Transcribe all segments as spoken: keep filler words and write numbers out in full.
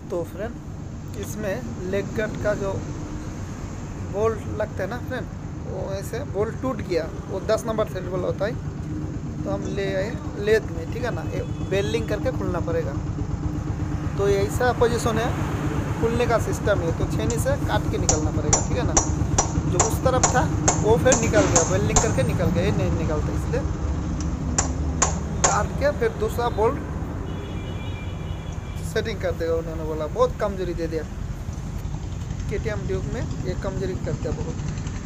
तो फ्रेंड इसमें लेग गट का जो बोल्ट लगता है ना फ्रेंड, वो ऐसे बोल्ट टूट गया, वो दस नंबर सेट वाला होता है, तो हम ले आए लेद में, ठीक है ना। ये बेल्डिंग करके खुलना पड़ेगा। तो ये ऐसा पोजीशन है, खुलने का सिस्टम है, तो छेनी से काट के निकलना पड़ेगा, ठीक है ना। जो उस तरफ था वो फिर निकल गया, वेल्डिंग करके निकल गया, ये नहीं निकलता, इसलिए काट के फिर दूसरा बोल्ट सेटिंग कर देगा। उन्होंने बोला बहुत कमजोरी दे दिया, केटीएम ड्यूक में ये कमजोरी करता है बहुत।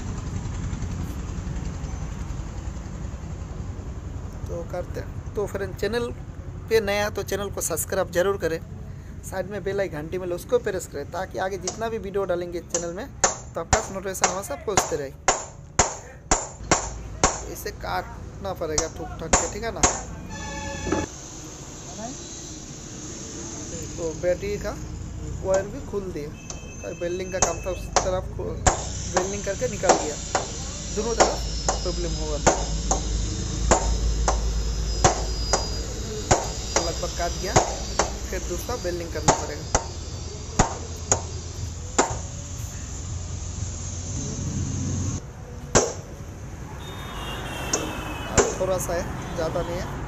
तो करते हैं। तो फ्रेंड चैनल पे नया तो चैनल को सब्सक्राइब जरूर करें, साइड में बेल आइकन घंटी में उसको प्रेस करें, ताकि आगे जितना भी वीडियो डालेंगे चैनल में तो आपका नोटिफिकेशन हमेशा पहुँचते रहे। इसे काटना पड़ेगा ठुक ठक के, ठीक है ना। तो बैटरी का वायर भी खुल दिया, वेल्डिंग का काम था उस तरफ, वेल्डिंग करके निकल गया, दोनों तरफ प्रॉब्लम होगा। लगभग काट गया, फिर दूसरा वेल्डिंग करना पड़ेगा। थोड़ा सा है, ज़्यादा नहीं है।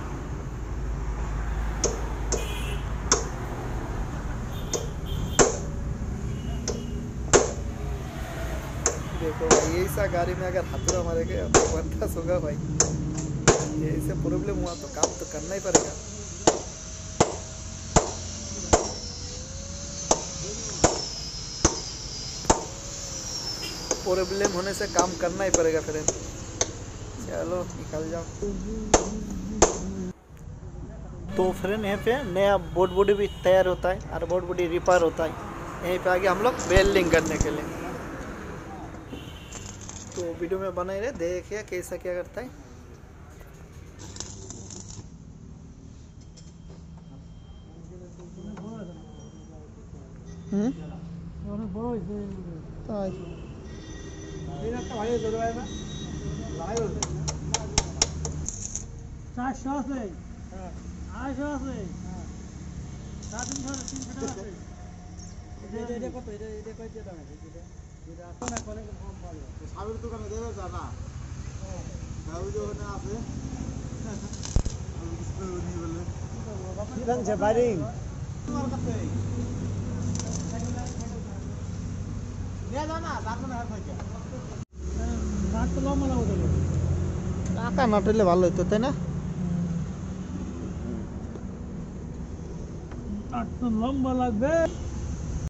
देखो भाई, यही सा गाड़ी में अगर हाथुरा मारेगा तो बर्दाश्त होगा भाई। ये ऐसे प्रॉब्लम हुआ तो काम तो करना ही पड़ेगा। प्रॉब्लम होने से काम करना ही पड़ेगा फ्रेंड। चलो निकल जाओ। तो फ्रेंड यहाँ पे नया बोर्ड बॉडी भी तैयार होता है और बोर्ड बॉडी रिपेयर होता है। यहीं पे आगे हम लोग वेल्डिंग करने के लिए, तो वीडियो में बने रहे, देखिए कैसा क्या करता है। हम्म টাকা নাটলে ভালো হতো, তাই না? লম্বা লাগবে।